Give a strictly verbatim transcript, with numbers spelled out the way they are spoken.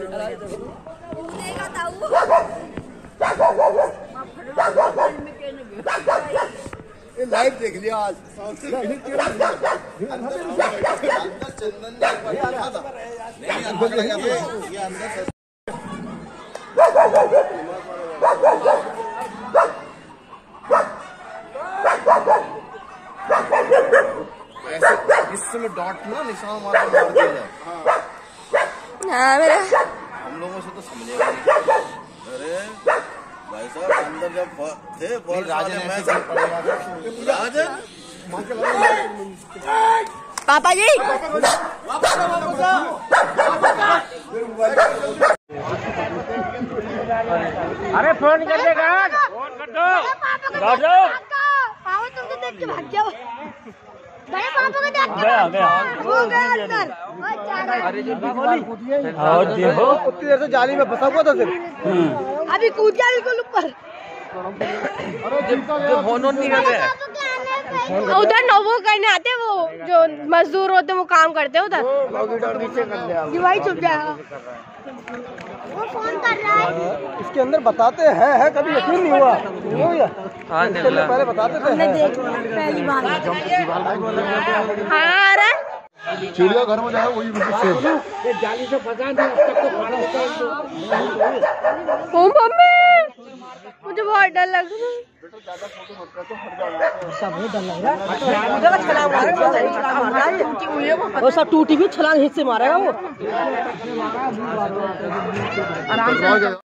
Live देख लिया आज। इसमें डॉट ना निशान मार के मार दिया जाए। हाँ मेरा हम लोगों से तो समझेगा नहीं। अरे भाई साहब अंदर जब थे राजन राजन पापा जी अरे फोन कर देगा, फोन कर दो। पापा तुम तो देख के भाग जाओ। गया पापा को देख के गया गया वो गया अंदर। और देखो उतनी देर से जाली में फंसा हुआ था सिर्फ। अभी कूद गया बिल्कुल ऊपर। जो फोन ऑन नहीं कर रहे उधर न वो करने आते वो जो मजदूर होते वो काम करते उधर। वही चुप जाएगा। वो फोन कर रहा है। इसके अंदर बताते हैं है कभी यकीन नहीं हुआ। पहले बताते थे पहली बार। हाँ अरे चिड़िया घर में जाए वही जाली से फंसा नहीं ओ मम्मी मुझे बहुत डर लग रहा है। वो सब टूटी भी छलांग हिस्से मारेगा वो।